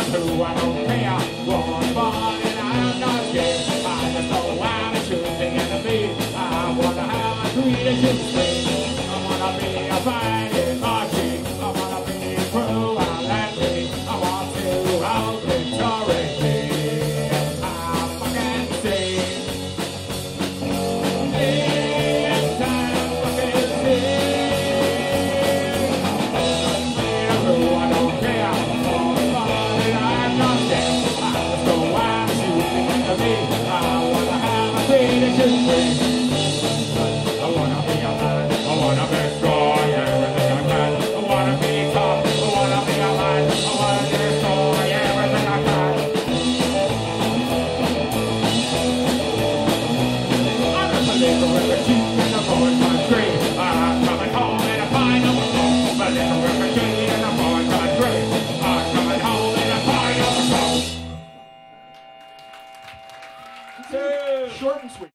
I'm through, I don't care. One born and I'm not scared. I just know how to shoot the enemy. I wonder how my creation